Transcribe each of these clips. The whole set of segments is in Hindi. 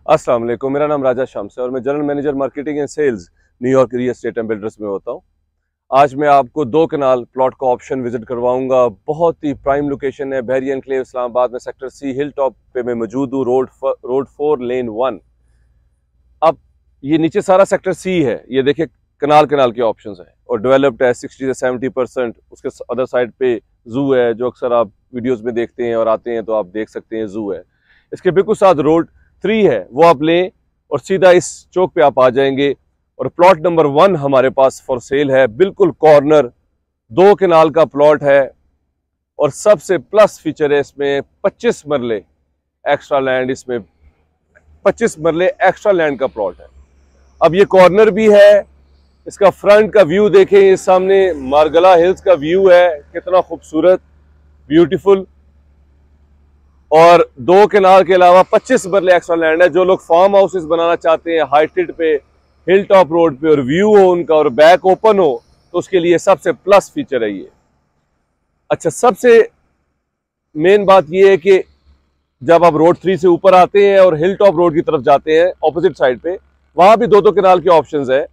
अस्सलाम वालेकुम, मेरा नाम राजा शम्स है और मैं general manager marketing and sales New York real estate and builders में होता हूँ। आज मैं आपको 2 कनाल प्लॉट का ऑप्शन विजिट करवाऊंगा। बहुत ही प्राइम लोकेशन है, बहरी एनक्लेव इस्लामाबाद में, सेक्टर सी हिल टॉप पे मैं मौजूद हूँ, रोड 4 लेन 1। अब ये नीचे सारा सेक्टर सी है, ये देखिए कनाल के ऑप्शन है और डेवलप्ड है 60 से 70%। उसके अदर साइड पे जू है, जो अक्सर आप वीडियोज में देखते हैं और आते हैं तो आप देख सकते हैं, जू है। इसके बिल्कुल साथ रोड 3 है, वो आप लें और सीधा इस चौक पे आप आ जाएंगे। और प्लॉट नंबर 1 हमारे पास फॉर सेल है, बिल्कुल कॉर्नर 2 कनाल का प्लॉट है और सबसे प्लस फीचर है इसमें 25 मरले एक्स्ट्रा लैंड। इसमें 25 मरले एक्स्ट्रा लैंड का प्लॉट है। अब ये कॉर्नर भी है, इसका फ्रंट का व्यू देखें, ये सामने मारगला हिल्स का व्यू है, कितना खूबसूरत, ब्यूटीफुल। और 2 कनाल के अलावा 25 मरले एक्स्ट्रा लैंड है। जो लोग फार्म हाउसेस बनाना चाहते हैं हाइटेड पे, हिल टॉप रोड पे, और व्यू हो उनका और बैक ओपन हो, तो उसके लिए सबसे प्लस फीचर है ये। अच्छा, सबसे मेन बात ये है कि जब आप रोड 3 से ऊपर आते हैं और हिल टॉप रोड की तरफ जाते हैं ऑपोजिट साइड पे, वहां भी 2 कनाल के ऑप्शंस है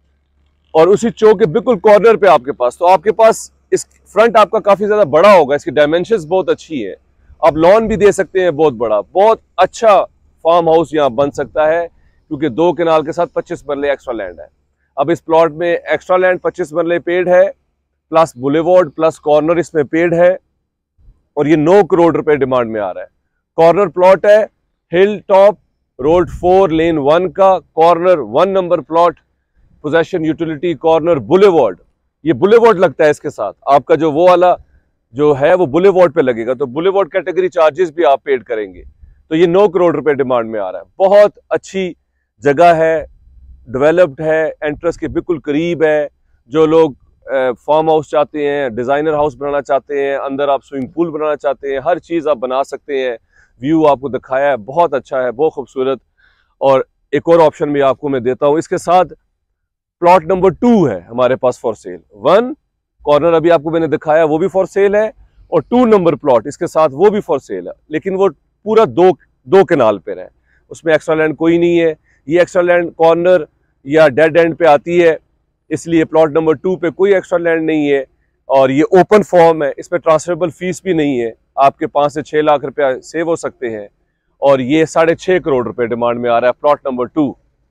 और उसी चौक के बिल्कुल कॉर्नर पे आपके पास, तो आपके पास इस फ्रंट आपका काफी ज्यादा बड़ा होगा, इसकी डायमेंशंस बहुत अच्छी है। आप लॉन भी दे सकते हैं बहुत बड़ा, बहुत अच्छा फार्म हाउस यहाँ बन सकता है, क्योंकि 2 कनाल के साथ 25 मरले एक्स्ट्रा लैंड है। अब इस प्लॉट में एक्स्ट्रा लैंड 25 मरले पेड है, प्लस बुलेवार्ड प्लस कॉर्नर इसमें पेड है और ये 9 करोड़ रुपए डिमांड में आ रहा है। कॉर्नर प्लॉट है, हिल टॉप रोड 4 लेन 1 का corner 1 number plot, possession utility corner boulevard. ये बुलेवार्ड लगता है, इसके साथ आपका जो वो वाला जो है वो बुलेवार्ड पे लगेगा, तो बुलेवार्ड कैटेगरी चार्जेस भी आप पेड करेंगे। तो ये 9 करोड़ रुपए डिमांड में आ रहा है। बहुत अच्छी जगह है, डेवलप्ड है, एंट्रेंस के बिल्कुल करीब है। जो लोग फार्म हाउस चाहते हैं, डिजाइनर हाउस बनाना चाहते हैं, अंदर आप स्विमिंग पूल बनाना चाहते हैं, हर चीज आप बना सकते हैं। व्यू आपको दिखाया है, बहुत अच्छा है, बहुत खूबसूरत। और एक और ऑप्शन भी आपको मैं देता हूँ इसके साथ, प्लॉट नंबर 2 है हमारे पास फॉर सेल। 1 कॉर्नर अभी आपको मैंने दिखाया, वो भी फॉर सेल है, और 2 नंबर प्लॉट इसके साथ वो भी फॉर सेल है, लेकिन वो पूरा 2 कनाल पे है, उसमें एक्स्ट्रा लैंड कोई नहीं है। ये एक्स्ट्रा लैंड कॉर्नर या डेड एंड पे आती है, इसलिए प्लॉट नंबर 2 पे कोई एक्स्ट्रा लैंड नहीं है और ये ओपन फॉर्म है। इसमें ट्रांसफरेबल फीस भी नहीं है, आपके 5 से 6 लाख रुपया सेव हो सकते हैं। और ये 6.5 करोड़ रुपए डिमांड में आ रहा है प्लॉट नंबर 2।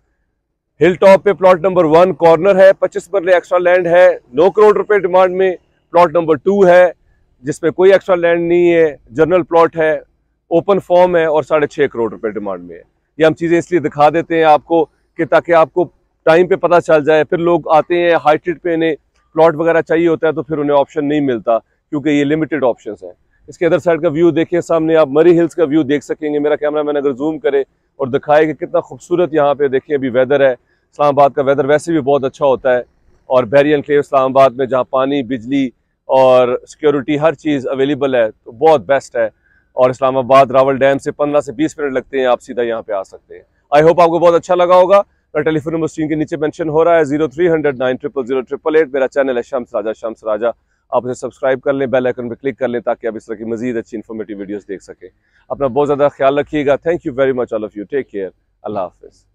हिल टॉप पे प्लॉट नंबर 1 कॉर्नर है, 25 मरले एक्स्ट्रा लैंड है, 9 करोड़ रुपए डिमांड में। प्लॉट नंबर 2 है जिसमें कोई एक्स्ट्रा लैंड नहीं है, जनरल प्लॉट है, ओपन फॉर्म है और 6.5 करोड़ रुपए डिमांड में है। ये हम चीजें इसलिए दिखा देते हैं आपको कि ताकि आपको टाइम पे पता चल जाए। फिर लोग आते हैं हाइटेड पे, इन्हें प्लॉट वगैरह चाहिए होता है तो फिर उन्हें ऑप्शन नहीं मिलता, क्योंकि ये लिमिटेड ऑप्शंस हैं। इसके अदर साइड का व्यू देखिए, सामने आप मरी हिल्स का व्यू देख सकेंगे। मेरा कैमरामैन अगर जूम करे और दिखाए कि कितना खूबसूरत यहाँ पे देखिए अभी वेदर है। इस्लामाबाद का वेदर वैसे भी बहुत अच्छा होता है और बहरी एनक्लेव इस्लामाबाद में जहाँ पानी, बिजली और सिक्योरिटी हर चीज़ अवेलेबल है, तो बहुत बेस्ट है। और इस्लामाबाद रावल डैम से 15 से 20 मिनट लगते हैं, आप सीधा यहाँ पे आ सकते हैं। आई होप आपको बहुत अच्छा लगा होगा। मेरा टेलीफोन नंबर स्क्रीन के नीचे मेंशन हो रहा है, 0300 9000888। मेरा चैनल है शम्स राजा। आप उसे सब्सक्राइब कर लें, बेल आइकन पर क्लिक कर लें, ताकि आप इस तरह की मजीद अच्छी इन्फॉर्मेटिव वीडियोस देख सकें। अपना बहुत ज़्यादा ख्याल रखिएगा। Thank you very much all of you. Take care. अल्लाह हाफिज़।